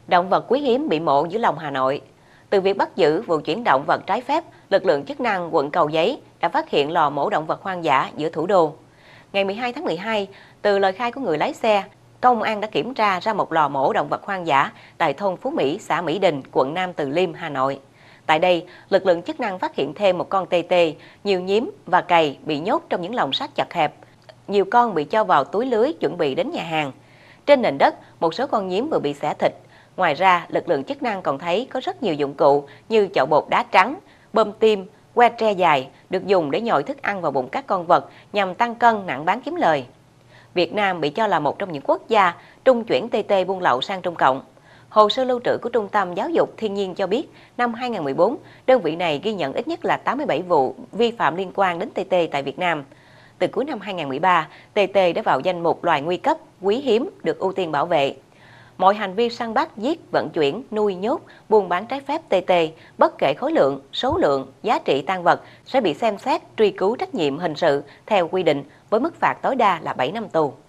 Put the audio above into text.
Động vật quý hiếm bị mộ giữa lòng Hà Nội. Từ việc bắt giữ vụ chuyển động vật trái phép, lực lượng chức năng quận Cầu Giấy đã phát hiện lò mổ động vật hoang dã giữa thủ đô. Ngày 12 tháng 12, từ lời khai của người lái xe, công an đã kiểm tra ra một lò mổ động vật hoang dã tại thôn Phú Mỹ, xã Mỹ Đình, quận Nam Từ Liêm, Hà Nội. Tại đây, lực lượng chức năng phát hiện thêm một con tê tê, nhiều nhím và cầy bị nhốt trong những lồng sắt chật hẹp. Nhiều con bị cho vào túi lưới chuẩn bị đến nhà hàng. Trên nền đất, một số con nhím vừa bị xẻ thịt. Ngoài ra, lực lượng chức năng còn thấy có rất nhiều dụng cụ như chậu bột đá trắng, bơm tim, que tre dài được dùng để nhồi thức ăn vào bụng các con vật nhằm tăng cân nặng bán kiếm lời. Việt Nam bị cho là một trong những quốc gia trung chuyển tê tê buôn lậu sang Trung Cộng. Hồ sơ lưu trữ của Trung tâm Giáo dục Thiên nhiên cho biết, năm 2014, đơn vị này ghi nhận ít nhất là 87 vụ vi phạm liên quan đến tê tê tại Việt Nam. Từ cuối năm 2013, tê tê đã vào danh mục loài nguy cấp, quý hiếm được ưu tiên bảo vệ. Mọi hành vi săn bắt, giết, vận chuyển, nuôi nhốt, buôn bán trái phép tê tê, bất kể khối lượng, số lượng, giá trị tang vật sẽ bị xem xét truy cứu trách nhiệm hình sự theo quy định với mức phạt tối đa là 7 năm tù.